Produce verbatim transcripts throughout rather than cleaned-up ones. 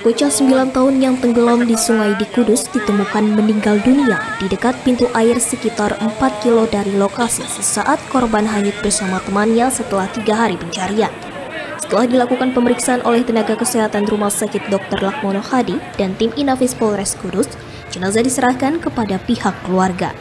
Bocah sembilan tahun yang tenggelam di sungai di Kudus ditemukan meninggal dunia di dekat pintu air sekitar empat kilo dari lokasi sesaat korban hanyut bersama temannya setelah tiga hari pencarian. Setelah dilakukan pemeriksaan oleh tenaga kesehatan Rumah Sakit Dokter Lakmono Hadi dan tim Inafis Polres Kudus, jenazah diserahkan kepada pihak keluarga.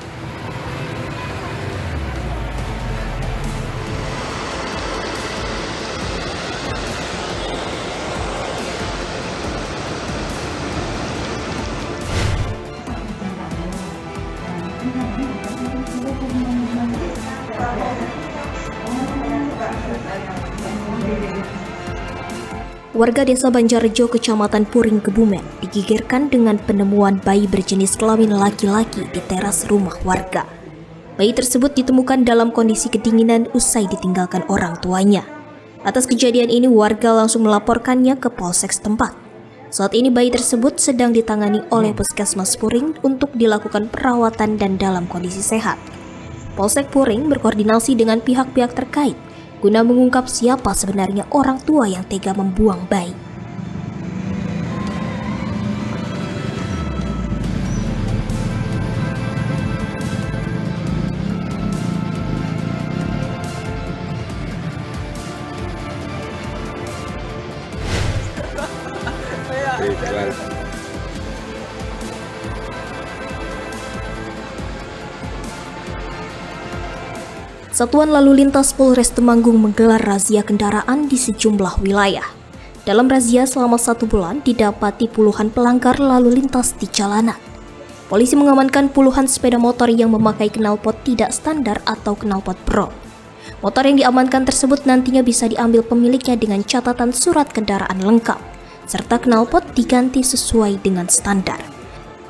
Warga desa Banjarjo, Kecamatan Puring, Kebumen, digegerkan dengan penemuan bayi berjenis kelamin laki-laki di teras rumah warga. Bayi tersebut ditemukan dalam kondisi kedinginan usai ditinggalkan orang tuanya. Atas kejadian ini, warga langsung melaporkannya ke Polsek setempat. Saat ini bayi tersebut sedang ditangani oleh Puskesmas Puring untuk dilakukan perawatan dan dalam kondisi sehat. Polsek Puring berkoordinasi dengan pihak-pihak terkait guna mengungkap siapa sebenarnya orang tua yang tega membuang bayi. Satuan Lalu Lintas Polres Temanggung menggelar razia kendaraan di sejumlah wilayah. Dalam razia selama satu bulan didapati puluhan pelanggar lalu lintas di jalanan. Polisi mengamankan puluhan sepeda motor yang memakai knalpot tidak standar atau knalpot pro. Motor yang diamankan tersebut nantinya bisa diambil pemiliknya dengan catatan surat kendaraan lengkap, serta knalpot diganti sesuai dengan standar.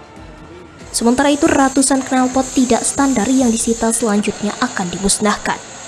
Sementara itu, ratusan knalpot tidak standar yang disita selanjutnya akan dimusnahkan.